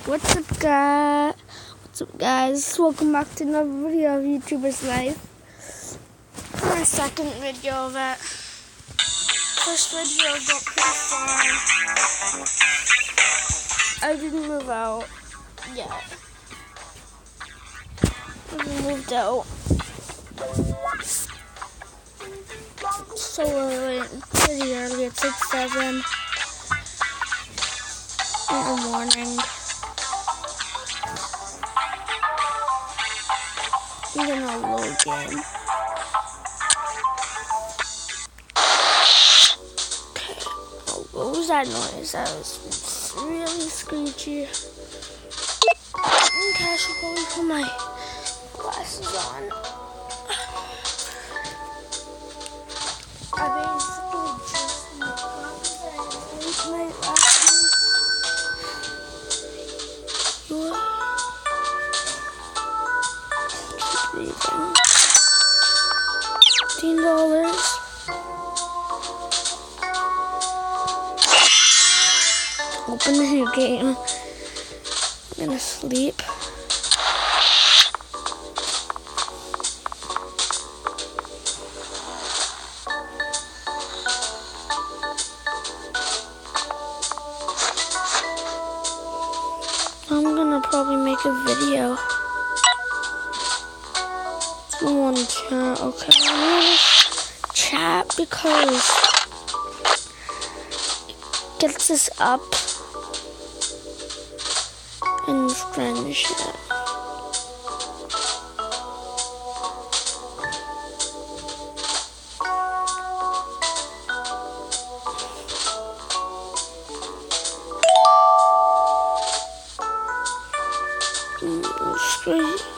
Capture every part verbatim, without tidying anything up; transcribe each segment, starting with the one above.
What's up, guys? What's up, guys? Welcome back to another video of YouTuber's Life. My second video of it. First video got pretty far. I didn't move out yet. I moved out so early, pretty early. It's like seven in the morning. I'm gonna load game. Okay. Oh, what was that noise? That was really screechy. Okay, I should probably put my glasses on. I basically just woke up because I had a late night last night. What? Fifteen dollars. Open the new game. I'm gonna sleep. I'm gonna probably make a video. I want to chat, okay. I want to chat because it gets us up in friendship. Straight.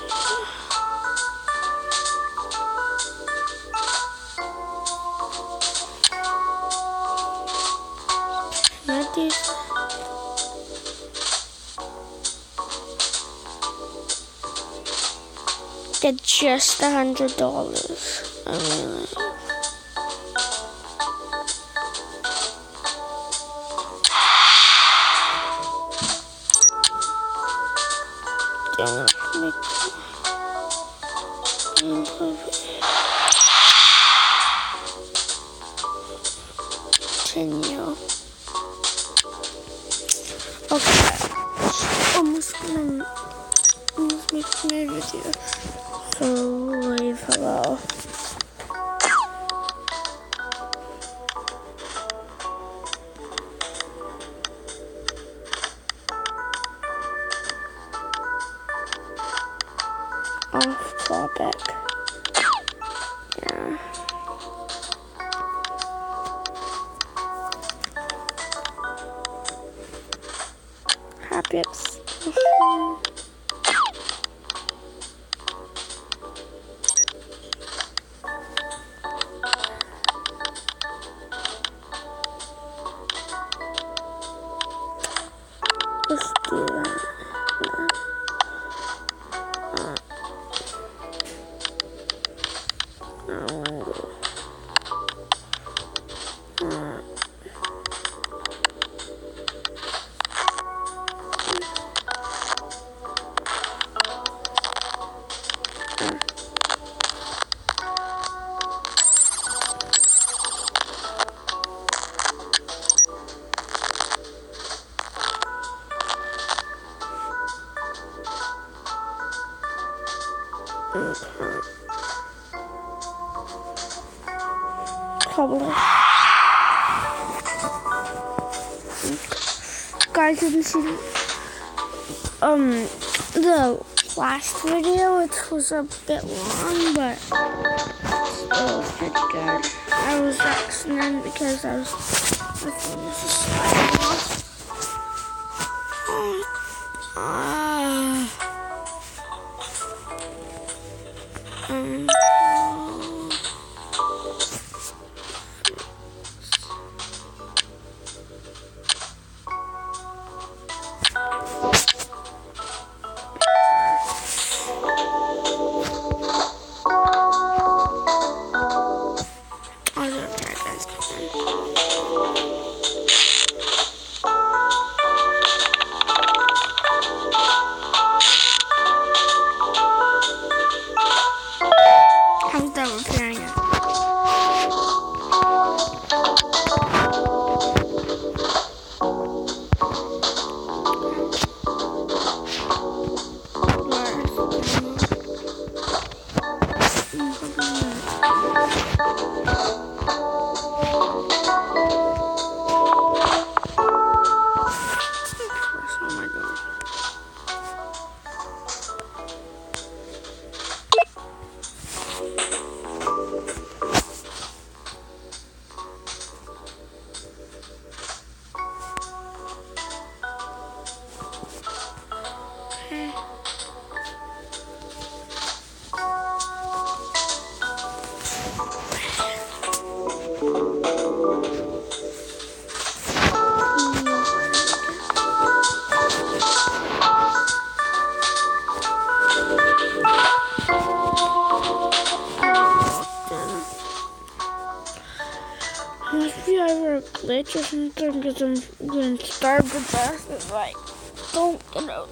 Get just a hundred dollars. I mean, continue. Okay, almost gonna almost make my video. So wave hello. Off topic. Yeah. Happy explosion. Let's do that. No. No. Okay. Probably. Guys, didn't see um the last video. It was a bit long, but it was pretty good. I was accident because I was my phone was just sliding off. Ah. Um. glitch or something because I'm getting starved to death if I don't get out.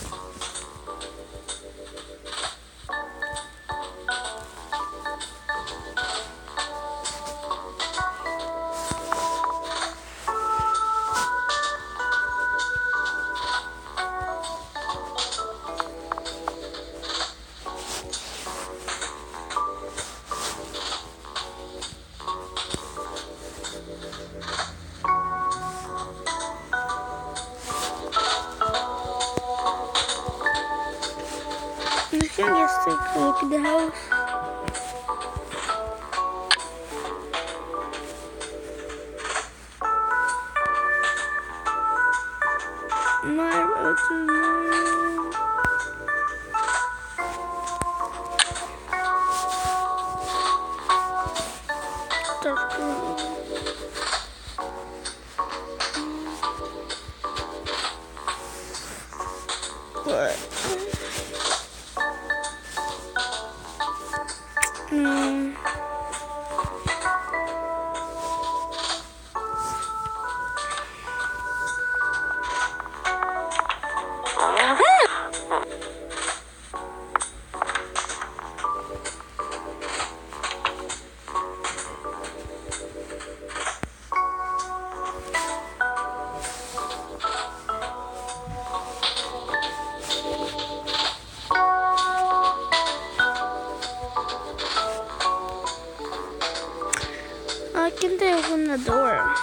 I think it's take a look at the house. My road to mine. Dark room. What? No. Why can't they open the door?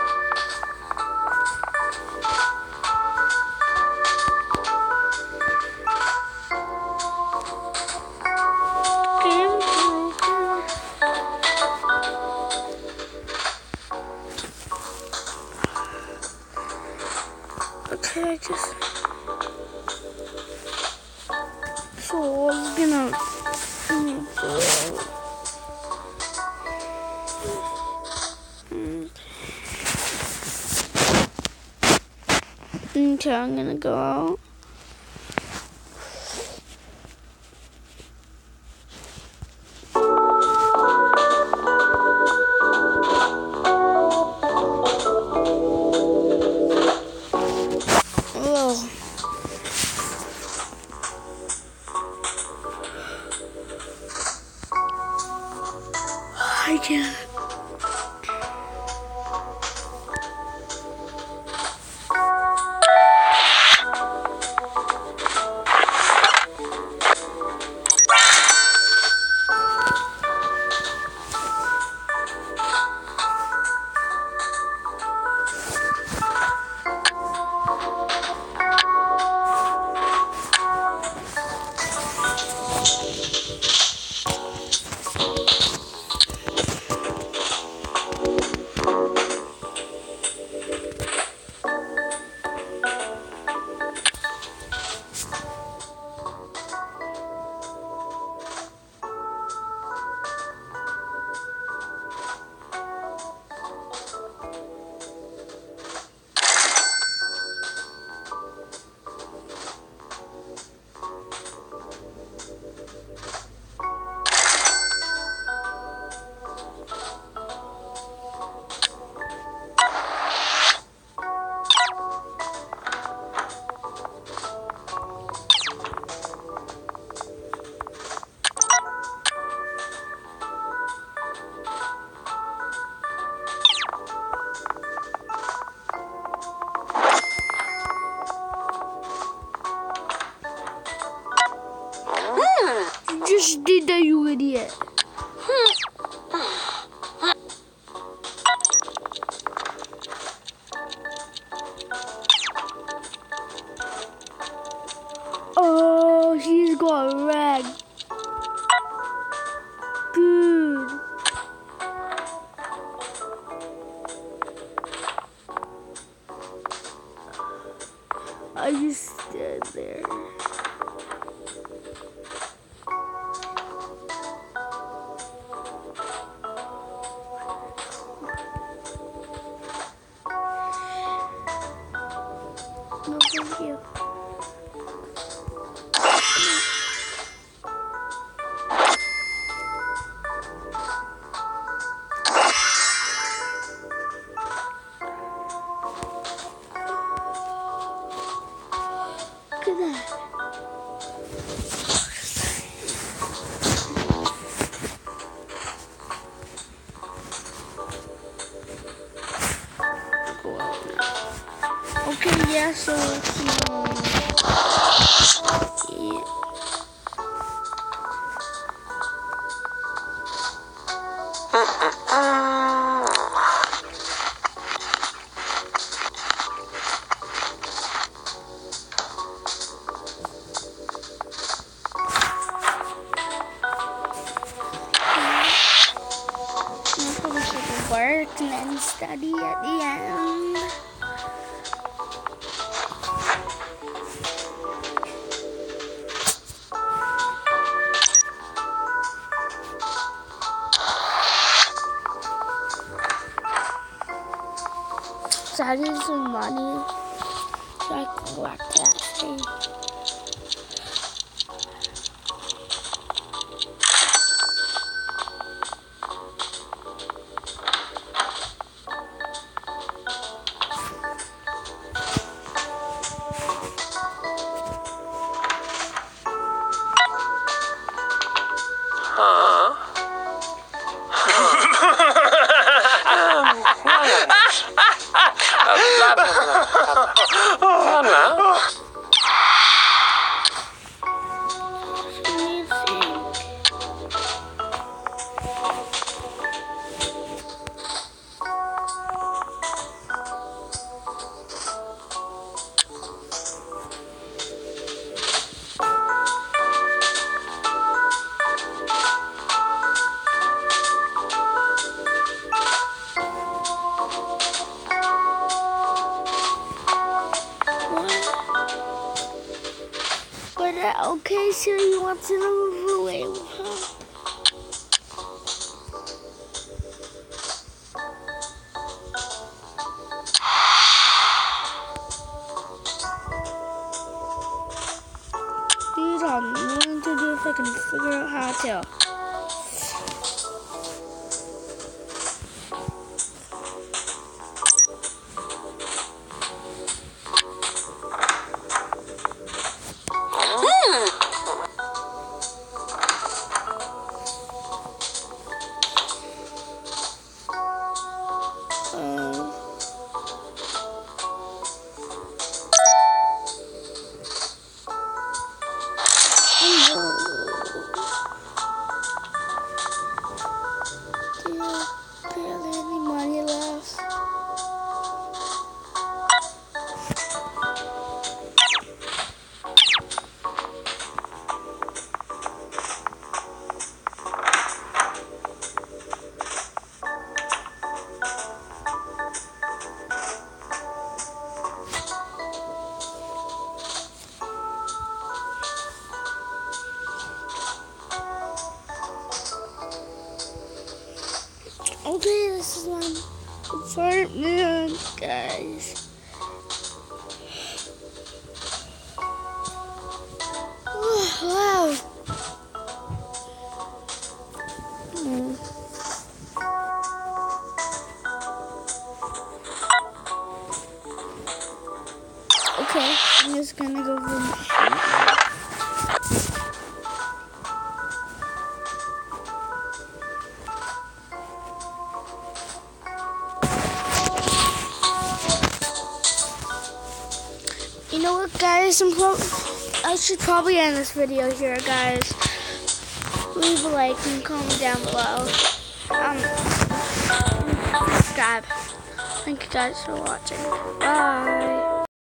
Game broken. Okay, I just. So I'm gonna. Okay, I'm gonna go out. Oh. I can't. You just did that, you idiot. Oh, he's got red. Good. I just stood there. No, thank you. at that. Okay, yeah, so let's know. Yeah. We should work and then study at the end. So I need some money so I can go back to that stage. Okay, so you want to move away with her? These are I'm willing to do if I can figure out how to. Okay, this is my apartment, guys. Oh, wow. Hmm. Okay, I'm just gonna go for the You know what, guys? I'm pro I should probably end this video here, guys. Leave a like and comment down below. Um, subscribe. Thank you guys for watching. Bye.